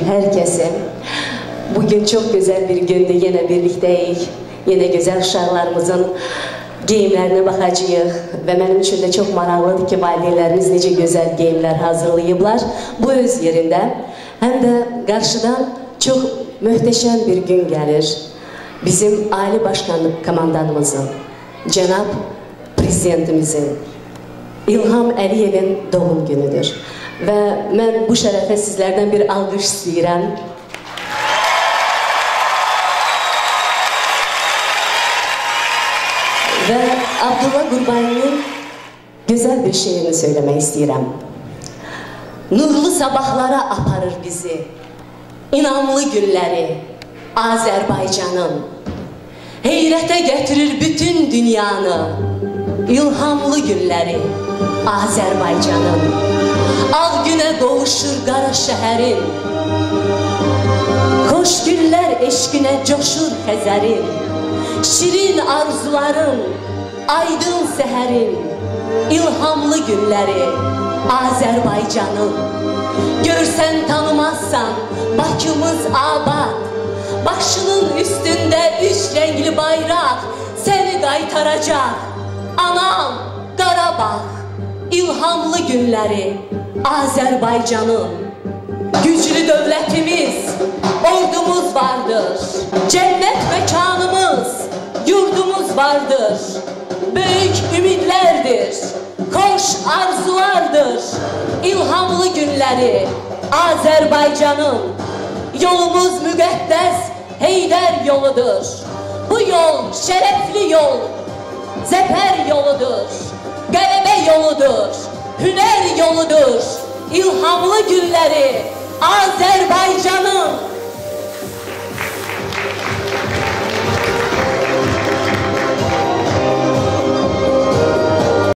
herkese. Bugün çok güzel bir günde yine birlikteyiz. Yine güzel uşaqlarımızın geyimlerine bakacağıq ve benim için de çok maraqlıdır ki valideynlərimiz necə gözəl geyimler hazırlayıblar bu öz yerinde. Hem de karşıdan çok möhtəşəm bir gün gelir. Bizim aile başkanlık komandanımızın, Cenab Prezidentimizin, İlham Əliyevin doğum günüdür. Ve ben bu şerefe sizlerden bir alkış istəyirəm. Ve Abdullah Qurbani'nin güzel bir şiirini söylemek istəyirəm. Nurlu sabahlara aparır bizi, inanlı günleri Azerbaycan'ın. Heyrete getirir bütün dünyanı, ilhamlı günleri Azerbaycan'ın. Ağ güne doğuşur qara şəhərin, hoş güller eşkine coşur Xəzərin. Şirin arzuların, aydın seherin, ilhamlı günleri Azerbaycan'ın. Görsen tanımazsan Bakımız abad, başının üstünde 3 renkli bayrak seni qaytaracak. Anam Qarabağ, ilhamlı günleri Azerbaycan'ın. Güçlü devletimiz, ordumuz vardır. Cennet mekanımız, yurdumuz vardır. Büyük ümitlerdir, hoş arzulardır. İlhamlı günleri Azerbaycan'ın. Yolumuz müqəddəs Heydər yoludur. Bu yol şerefli yol, zefer yoludur. Qələbə yoludur, hüner yoludur. İlhamlı günleri Azerbaycan.